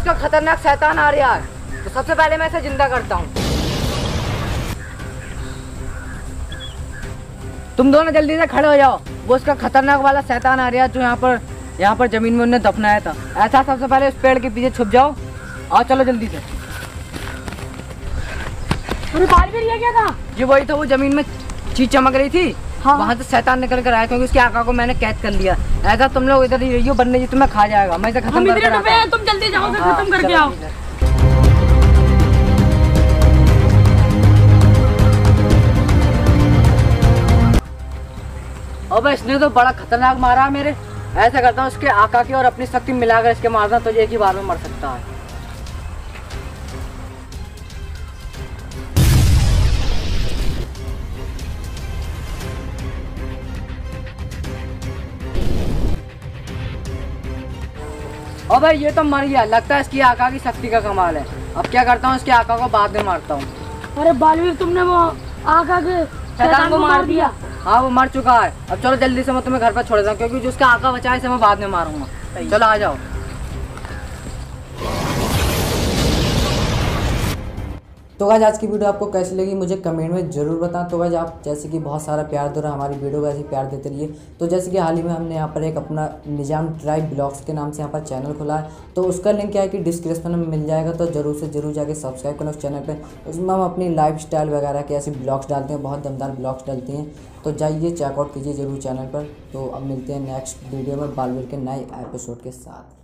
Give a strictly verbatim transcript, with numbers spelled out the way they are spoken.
का खतरनाक शैतान आ रहा है, तो सबसे पहले मैं इसे जिंदा करता हूँ। तुम दोनों जल्दी से खड़े हो जाओ, वो उसका खतरनाक वाला शैतान आ रहा है जो यहाँ पर यहाँ पर जमीन में उन्हें दफनाया था। ऐसा सबसे पहले इस पेड़ के पीछे छुप जाओ। आओ चलो जल्दी से। अरे बालवीर ये क्या था? ये वही था, वो जमीन में चीज चमक रही थी। हाँ। वहाँ से शैतान निकल कर आया क्योंकि उसकी आका को मैंने कैद कर लिया। ऐसा तुम लोग इधर ही रहियो, बनने जी तुम्हें खा जाएगा। मैं इसे खत्म कर आता हूं। तुम जल्दी जाओ, खत्म करके आओ। अबे इसने तो बड़ा खतरनाक मारा मेरे। ऐसा करता हूँ, उसके आका की और अपनी शक्ति मिलाकर इसके मारना, तो ये एक ही बार में मर सकता है। अबे ये तो मर गया, लगता है इसकी आका की शक्ति का कमाल है। अब क्या करता हूँ, इसके आका को बाद में मारता हूँ। अरे बालवीर तुमने वो आका के शैतान को मार दिया। हाँ वो मर चुका है। अब चलो जल्दी से मैं तुम्हें घर पर छोड़ देता हूँ, क्योंकि जो उसका आका बचा है इसे मैं बाद में मारूंगा। चलो आ जाओ। तो गाइस आज की वीडियो आपको कैसी लगी मुझे कमेंट में ज़रूर बताएं। तो गाइस आप जैसे कि बहुत सारा प्यार दे रहा हमारी वीडियो को, ऐसे प्यार देते रहिए। तो जैसे कि हाल ही में हमने यहाँ पर एक अपना निजाम ट्राइब ब्लॉग्स के नाम से यहाँ पर चैनल खुला है, तो उसका लिंक क्या है कि डिस्क्रिप्शन में मिल जाएगा। तो ज़रूर से ज़रूर जाके सब्सक्राइब करना उस चैनल पर। उसमें हम अपनी लाइफ स्टाइल वगैरह के ऐसे ब्लॉग्स डालते हैं, बहुत दमदार ब्लॉग्स डालते हैं। तो जाइए चेकआउट कीजिए ज़रूर चैनल पर। तो अब मिलते हैं नेक्स्ट वीडियो में बालवीर के नए एपिसोड के साथ।